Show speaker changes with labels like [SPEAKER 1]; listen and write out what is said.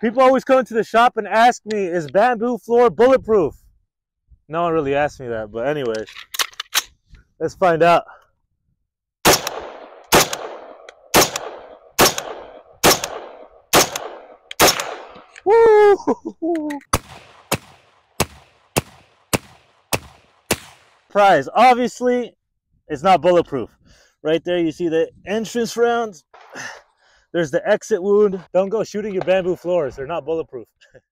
[SPEAKER 1] People always come to the shop and ask me, is bamboo floor bulletproof? No one really asked me that, but anyways, let's find out. Woo! Prize. Obviously, it's not bulletproof. Right there, you see the entrance rounds. There's the exit wound. Don't go shooting your bamboo floors. They're not bulletproof.